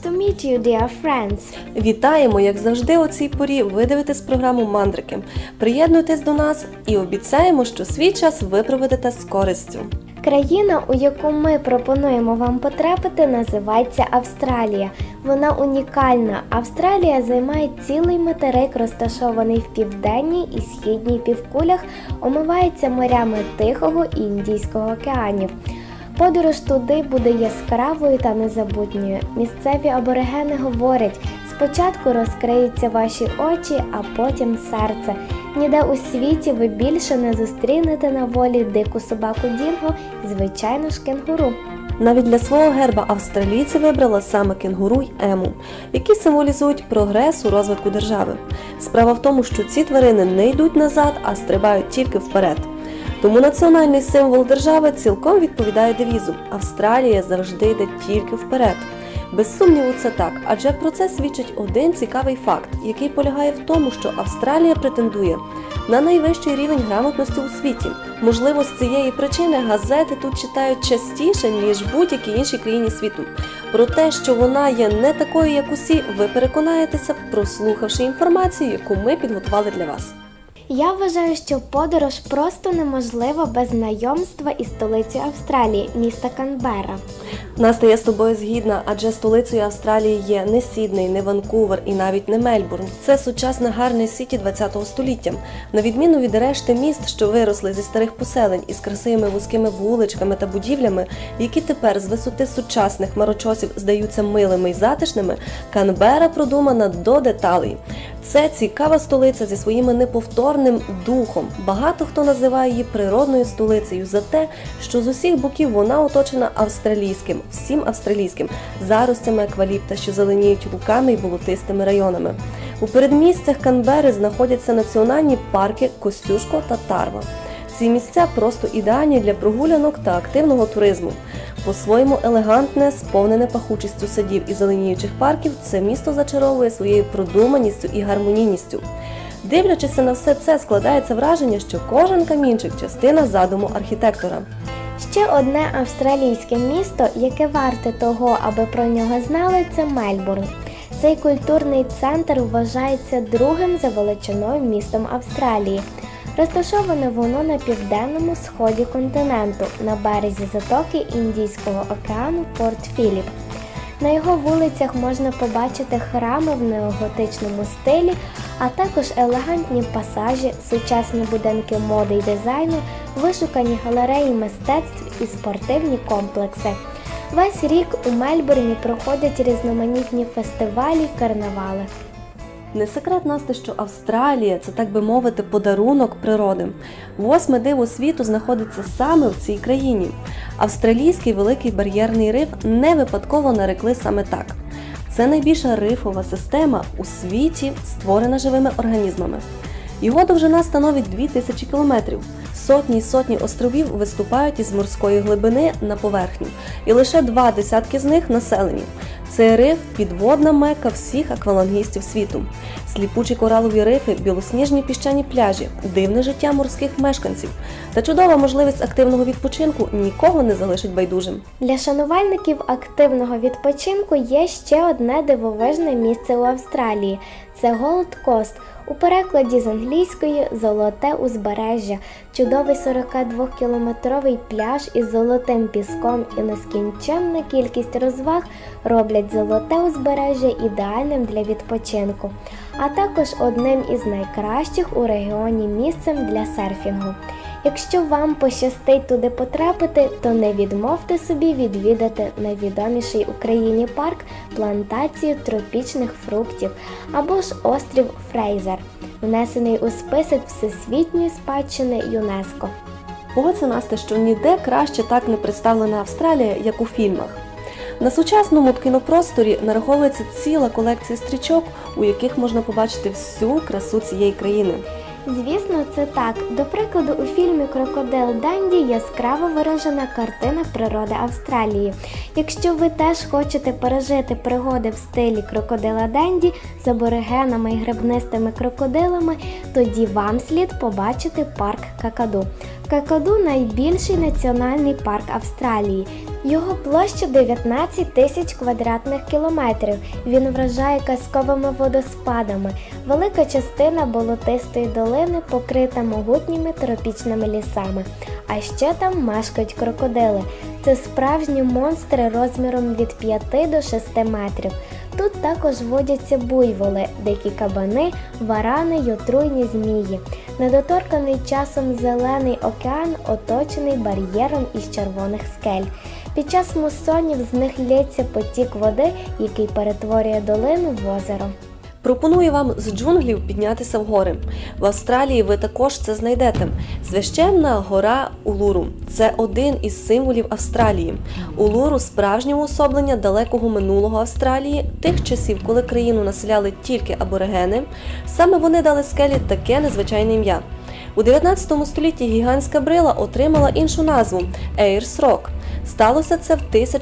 to meet you, dear friends! Вітаємо, як завжди у цій порі ви дивитесь програму «Мандрики». Приєднуйтесь до нас і обіцяємо, що свій час ви проведете з користю. Країна, у яку ми пропонуємо вам потрапити, називається Австралія. Вона унікальна. Австралія займає цілий материк, розташований в південній і східній півкулях, омивається морями Тихого і Індійського океанів. Подорож туди буде яскравою та незабутньою. Місцеві аборигени говорять, спочатку розкриються ваші очі, а потім серце. Ніде у світі ви більше не зустрінете на волі дику собаку Дінго і, звичайно ж, кенгуру. Навіть для свого герба австралійці вибрали саме кенгуру й ему, які символізують прогрес у розвитку держави. Справа в тому, що ці тварини не йдуть назад, а стрибають тільки вперед. Тому національний символ держави цілком відповідає девізу «Австралія завжди йде тільки вперед». Без сумніву це так, адже про це свідчить один цікавий факт, який полягає в тому, що Австралія претендує на найвищий рівень грамотності у світі. Можливо, з цієї причини газети тут читають частіше, ніж в будь-якій іншій країні світу. Про те, що вона є не такою, як усі, ви переконаєтеся, прослухавши інформацію, яку ми підготували для вас. Я вважаю, що подорож просто неможлива без знайомства із столицею Австралії, міста Канберра. Настя, я з тобою згідна, адже столицею Австралії є не Сідней, не Ванкувер і навіть не Мельбурн. Це сучасна гарна сіті ХХ століття. На відміну від решти міст, що виросли зі старих поселень із красивими вузькими вуличками та будівлями, які тепер з висоти сучасних хмарочосів здаються милими й затишними, Канберра продумана до деталей. Це цікава столиця зі своїм неповторним духом. Багато хто називає її природною столицею за те, що з усіх боків вона оточена всім австралійським, заростями екваліпта, що зеленіють луками й болотистими районами. У передмістях Канберри знаходяться національні парки Костюшко та Тарва. Ці місця просто ідеальні для прогулянок та активного туризму. По-своєму елегантне, сповнене пахучістю садів і зеленіючих парків, це місто зачаровує своєю продуманістю і гармонійністю. Дивлячись на все це, складається враження, що кожен камінчик – частина задуму архітектора. Ще одне австралійське місто, яке варте того, аби про нього знали, це Мельбурн. Цей культурний центр вважається другим за величиною містом Австралії. Розташоване воно на південному сході континенту, на березі затоки Індійського океану Порт Філіп. На його вулицях можна побачити храми в неоготичному стилі, а також елегантні пасажі, сучасні будинки моди й дизайну, вишукані галереї мистецтв і спортивні комплекси. Весь рік у Мельбурні проходять різноманітні фестивалі й карнавали. Не секрет, Настя, що Австралія – це, так би мовити, подарунок природи. 8-ме диво світу знаходиться саме в цій країні. Австралійський великий бар'єрний риф не випадково нарекли саме так. Це найбільша рифова система у світі, створена живими організмами. Його довжина становить 2000 кілометрів. Сотні й сотні островів виступають із морської глибини на поверхню, і лише 20 з них населені. Це риф – підводна мекка всіх аквалангістів світу. Сліпучі коралові рифи, білосніжні піщані пляжі, дивне життя морських мешканців та чудова можливість активного відпочинку нікого не залишить байдужим. Для шанувальників активного відпочинку є ще одне дивовижне місце у Австралії – це Голд Кост. У перекладі з англійської «Золоте узбережжя». Чудовий 42-кілометровий пляж із золотим піском і нескінченна кількість розваг роблять Золоте узбережжя ідеальним для відпочинку, а також одним із найкращих у регіоні місцем для серфінгу. Якщо вам пощастить туди потрапити, то не відмовте собі відвідати найвідоміший у країні парк – плантацію тропічних фруктів або ж острів Фрейзер, внесений у список Всесвітньої спадщини ЮНЕСКО. Погодься, Настя, що ніде краще так не представлена Австралія, як у фільмах. На сучасному кінопросторі нараховується ціла колекція стрічок, у яких можна побачити всю красу цієї країни. Звісно, це так. До прикладу, у фільмі «Крокодил Данді» яскраво виражена картина природи Австралії. Якщо ви теж хочете пережити пригоди в стилі «Крокодила Данді» з аборигенами і гребнистими крокодилами, тоді вам слід побачити парк Какаду. Какаду – найбільший національний парк Австралії. Його площа 19 тисяч квадратних кілометрів. Він вражає казковими водоспадами. Велика частина болотистої долини покрита могутніми тропічними лісами. А ще там мешкають крокодили. Це справжні монстри розміром від 5 до 6 метрів. Тут також водяться буйволи, дикі кабани, варани й отруйні змії. Недоторканий часом зелений океан оточений бар'єром із червоних скель. Під час мусонів з них лється потік води, який перетворює долину в озеро. Пропоную вам з джунглів піднятися в гори. В Австралії ви також це знайдете. Священна гора Улуру – це один із символів Австралії. Улуру – справжнє уособлення далекого минулого Австралії, тих часів, коли країну населяли тільки аборигени. Саме вони дали скелі таке незвичайне ім'я. У 19 столітті гігантська брила отримала іншу назву – Ayers Rock. Сталося це в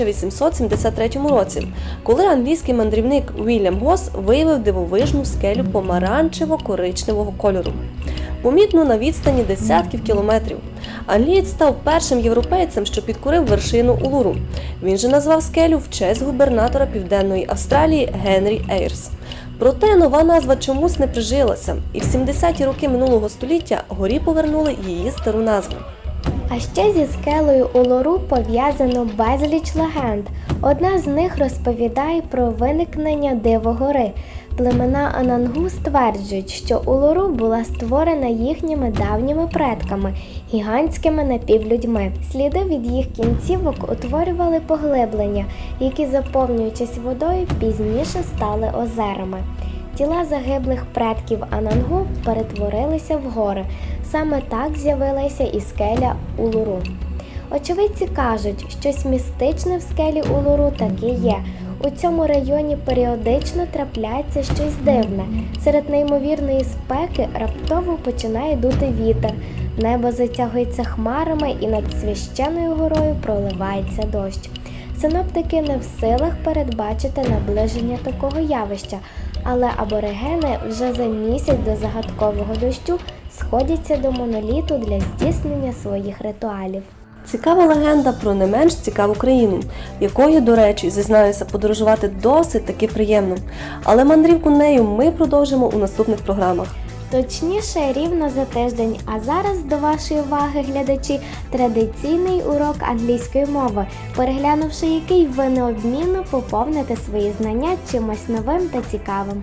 1873 році, коли англійський мандрівник Вільям Гос виявив дивовижну скелю помаранчево-коричневого кольору, помітну на відстані десятків кілометрів. Англієць став першим європейцем, що підкорив вершину Улуру. Він же назвав скелю в честь губернатора Південної Австралії Генрі Ейрс. Проте нова назва чомусь не прижилася, і в 70-ті роки минулого століття горі повернули її стару назву. А ще зі скелею Улуру пов'язано безліч легенд. Одна з них розповідає про виникнення Дивогори. Племена Анангу стверджують, що Улуру була створена їхніми давніми предками – гігантськими напівлюдьми. Сліди від їх кінцівок утворювали поглиблення, які, заповнюючись водою, пізніше стали озерами. Тіла загиблих предків Анангу перетворилися в гори. Саме так з'явилася і скеля Улуру. Очевидці кажуть, щось містичне в скелі Улуру таки є. У цьому районі періодично трапляється щось дивне. Серед неймовірної спеки раптово починає дути вітер. Небо затягується хмарами і над священною горою проливається дощ. Синоптики не в силах передбачити наближення такого явища, але аборигени вже за місяць до загадкового дощу сходяться до моноліту для здійснення своїх ритуалів. Цікава легенда про не менш цікаву країну, якою, до речі, зізнаюся, подорожувати досить таки приємно. Але мандрівку нею ми продовжимо у наступних програмах. Точніше, рівно за тиждень. А зараз до вашої уваги, глядачі, традиційний урок англійської мови, переглянувши який ви неодмінно поповните свої знання чимось новим та цікавим.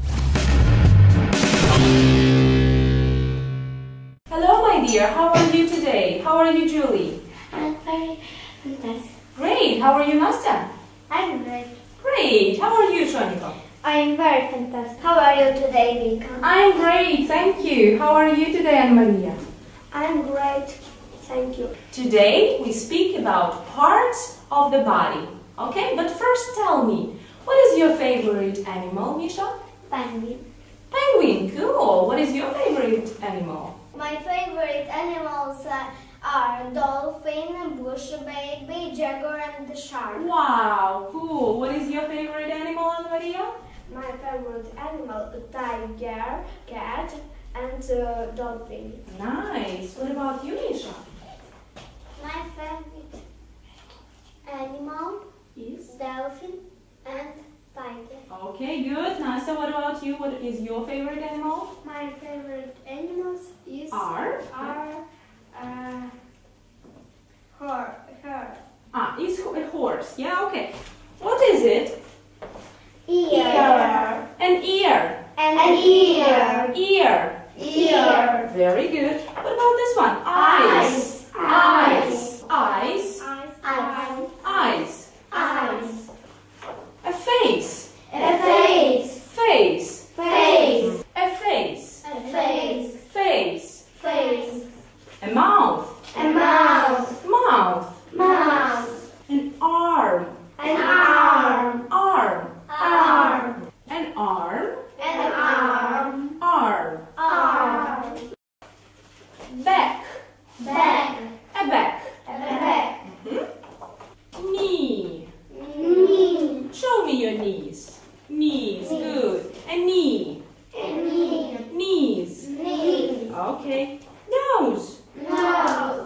Hello, my dear. How are you today? How are you, Julie? I'm very fantastic. Great. How are you, Nastya? I'm great. Great. How are you, Shonika? I am very fantastic. How are you today, Vika? I'm great. Thank you. How are you today, Anna-Maria? I'm great. Thank you. Today, we speak about parts of the body. Okay? But first, tell me, what is your favorite animal, Misha? Penguin. Penguin. Cool. What is your favorite animal? My favorite animals are dolphin, bush baby, jaguar, and the shark. Wow. Cool. What is your favorite animal, Anna-Maria? My favorite animal, tiger, cat, and dolphin. Nice. What about you, Misha? My favorite animal Yes. dolphin and tiger. Okay, good. Nastya, what about you? What is your favorite animal? My favorite animals is Are? Is a horse. Yeah, okay. What is it? ear, An ear. and ear, Ear. ear, Very good. What about this one? Eyes. eyes, Eyes. eyes, Eyes. eyes, A face. a face, Face. face, A face. a face, Face. face, A mouth. a mouth, Mouth. mouth, An arm. an arm, Arm. arm, An arm. an arm, Arm. arm, Back. back, A back. a back, Knee. knee, Show me your knees. Knees. Good. A knee. knee, Knees. knee, Okay. Nose. nose,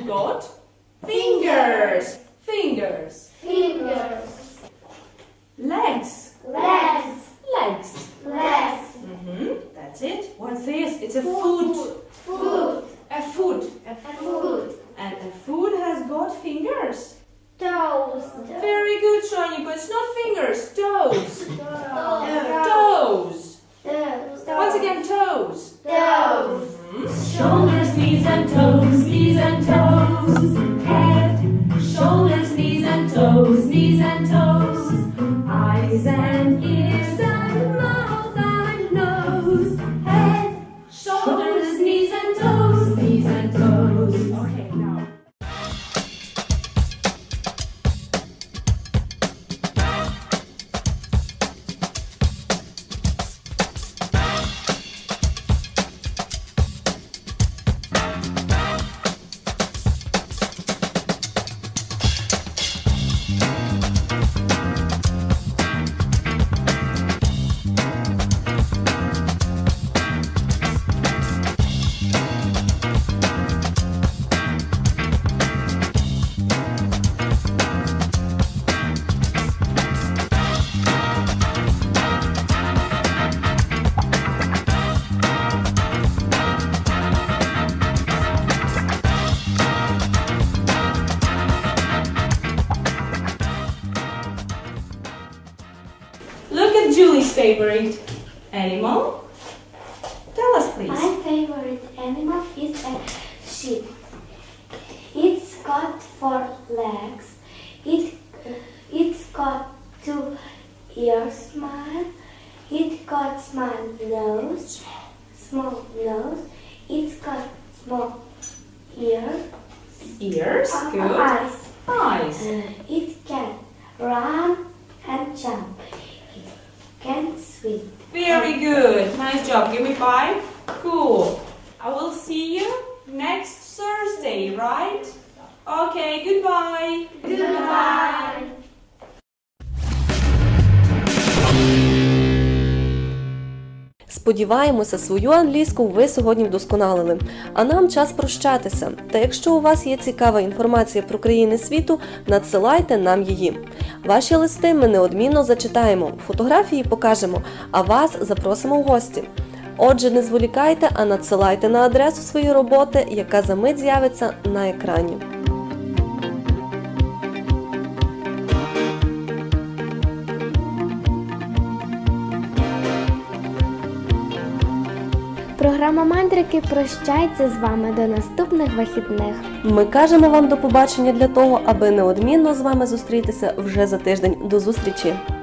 got fingers. Fingers. Fingers. Legs. Legs. Legs. Legs. That's it. What's this? It's a foot. Foot. A foot. A foot. And a foot has got fingers. Toes. Very good, Shani, but it's not fingers. Toes. Toes. Toes. Toes. Once again, toes. Toes. Shoulders, knees and toes, knees and toes. Head, shoulders, knees and toes, knees and toes. Eyes and ears and mouth and nose. Head, shoulders, knees and toes, knees and toes. Okay, now. Look at Julie's favorite animal. Tell us, please. My favorite animal is a sheep. It's got 4 legs. It's got 2 ears, small. It got small nose. It's got small ears. Ears, good. Eyes. Eyes. It can run and jump. It can swim. Very good. Nice job. Give me 5. Cool. I will see you next Thursday, right? Okay, goodbye. Goodbye. Сподіваємося, свою англійську ви сьогодні вдосконалили. А нам час прощатися. Та якщо у вас є цікава інформація про країни світу, надсилайте нам її. Ваші листи ми неодмінно зачитаємо, фотографії покажемо, а вас запросимо в гості. Отже, не зволікайте, а надсилайте на адресу свої роботи, яка за мить з'явиться на екрані. Програма «Мандрики» прощається з вами до наступних вихідних. Ми кажемо вам до побачення для того, аби неодмінно з вами зустрітися вже за тиждень. До зустрічі!